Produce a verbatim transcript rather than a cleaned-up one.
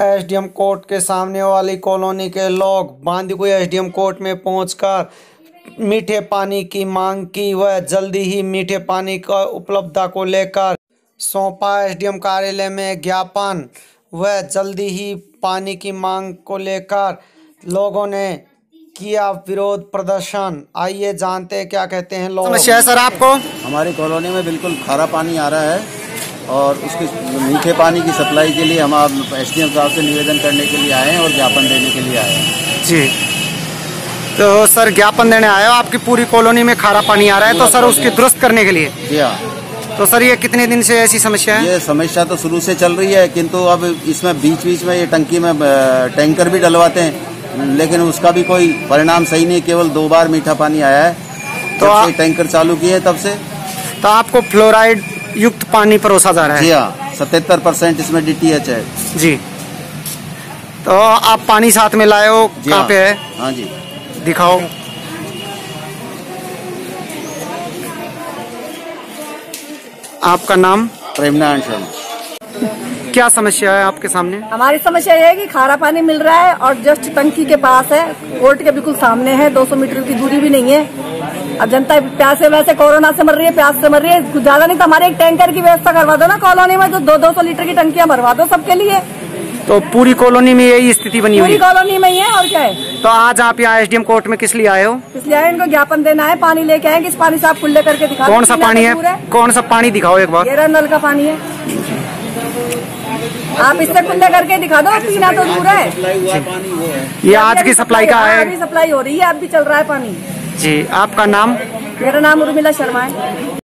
SDM court के सामने वाली कॉलोनी के लोग बांदीकुई एसडीएम कोर्ट में पहुंचकर मीठे पानी की मांग की व जल्दी ही मीठे पानी का उपलब्धता को लेकर सौंपा एसडीएम कार्यालय में ज्ञापन व जल्दी ही पानी की मांग को लेकर लोगों ने किया विरोध प्रदर्शन। आइए जानते हैं क्या कहते हैं लोग। समस्या है सर आपको? हमारी कॉलोनी में बिल्कुल खारा पानी आ रहा है और उसके मीठे पानी की सप्लाई के लिए हम आप एसडीएम साहब से निवेदन करने के लिए आए हैं और ज्ञापन देने के लिए आए हैं। जी, तो सर ज्ञापन देने आए हो, आपकी पूरी कॉलोनी में खारा पानी आ रहा है, तो सर उसकी दुरुस्त करने के लिए? जी हाँ। तो सर ये कितने दिन से ऐसी समस्या है? ये समस्या तो शुरू से चल रही है, किंतु अब इसमें बीच बीच में ये टंकी में टैंकर भी डलवाते हैं, लेकिन उसका भी कोई परिणाम सही नहीं। केवल दो बार मीठा पानी आया है तो आप टैंकर चालू किए तब से। तो आपको फ्लोराइड युक्त पानी परोसा जा रहा है? जी हाँ, सतहत्तर परसेंट इसमें डीटीएच है। जी, तो आप पानी साथ में लाए हो, कहाँ पे है? हाँ जी, दिखाओ। आपका नाम? प्रेमनारायण शर्मा। क्या समस्या है आपके सामने? हमारी समस्या यह है कि खारा पानी मिल रहा है और जस्ट टंकी के पास है, कोर्ट के बिल्कुल सामने है, दो सौ मीटर की दूरी भी नहीं है। अब जनता प्यास से, वैसे कोरोना से मर रही है, प्यास से मर रही है, कुछ ज्यादा नहीं तो हमारे एक टैंकर की व्यवस्था करवा दो ना कॉलोनी में, तो दो दो सौ लीटर की टंकियां भरवा दो सबके लिए। तो पूरी कॉलोनी में यही स्थिति बनी हुई है? पूरी कॉलोनी में ही है, और क्या है। तो आज आप यहाँ एसडीएम कोर्ट में किस लिए आए हो? इसलिए आए, इनको ज्ञापन देना है, पानी लेके आए, किस पानी से आप खुले करके दिखा। कौन सा पानी है? कौन सा पानी दिखाओ एक बार। ये नल का पानी है, आप इससे खुले करके दिखा दो, पीना तो दूर है। ये आज की सप्लाई का है? अभी सप्लाई हो रही है, अब भी चल रहा है पानी। जी, आपका नाम? मेरा नाम उर्मिला शर्मा है।